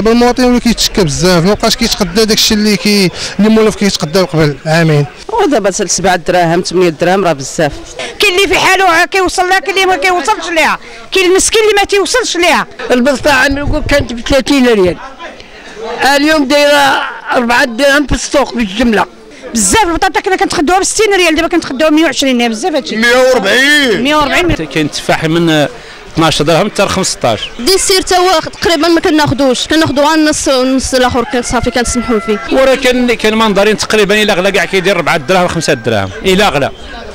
دابا المواطن ولا كيتشكى بزاف، ما بقاش كيتقدى داكشي اللي مولف كيتقداو قبل عامين. ودابا 7 دراهم 8 دراهم راه بزاف. كاين اللي في حاله كيوصل لها، كاين اللي ما كيوصلش ليها، كاين المسكين اللي ما تيوصلش ليها. البسطة عندكم كانت ب 30 ريال، اليوم دايره 4 درهم في السوق بالجمله. بزاف البطاطا كنا كنتخدوها ب 60 ريال، دابا كنتخدوها ب 120. بزاف هادشي 140. كاين التفاح من 12 درهم حتى ل 15. السير تا هو تقريبا ما كناخذوش، كناخذوا النص والنص الاخر كان صافي كنسمحوا فيه. وراه كان مندرين تقريبا الا غلا كاع كيدير 4 دراهم 5 دراهم الا غلا.